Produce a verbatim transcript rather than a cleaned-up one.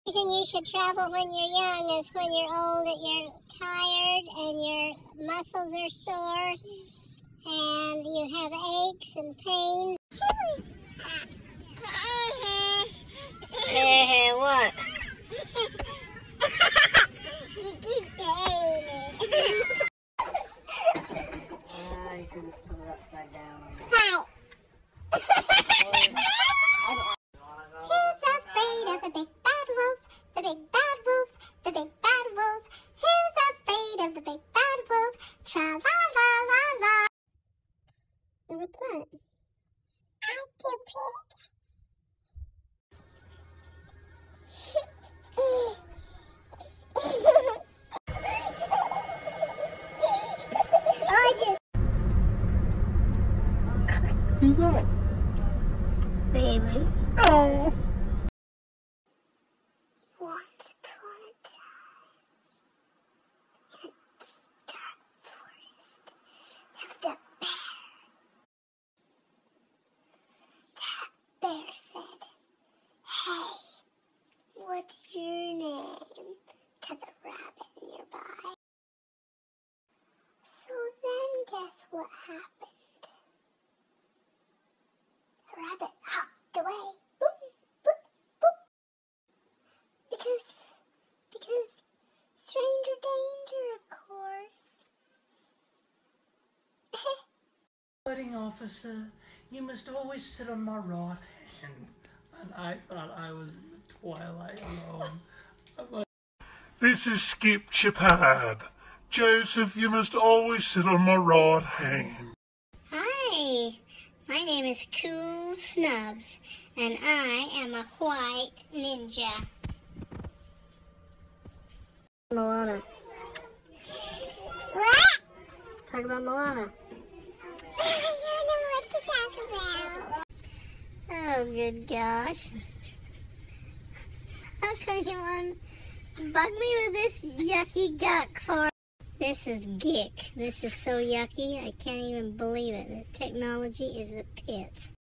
The reason you should travel when you're young is when you're old that you're tired and your muscles are sore and you have aches and pains. Hey, hey, what? You keep saying it. Ah, you can just put it upside down. Hi. Who's afraid of the big bad wolf? The big bad wolf, the big bad wolf. Who's afraid of the big bad wolf? Tra la la la la. What's that? I do pig. I just. Who's that? Baby. Oh. Once upon a time, in a deep dark forest, lived a bear. That bear said, "Hey, what's your name?" to the rabbit nearby. So then guess what happened? The rabbit hopped away. Boop, boop, boop. Because, because stranger danger, of course. Wedding officer, you must always sit on my right hand. And I thought I was in the twilight alone. I'm like, This is Skip Chapad. Joseph, you must always sit on my right hand. Hi, my name is Cool Snubs, and I am a white ninja. Moana. What? Talk about Moana. I don't know what to talk about. Oh, good gosh. How come you want to bug me with this yucky guck for? This is gick. This is so yucky, I can't even believe it. The technology is the pits.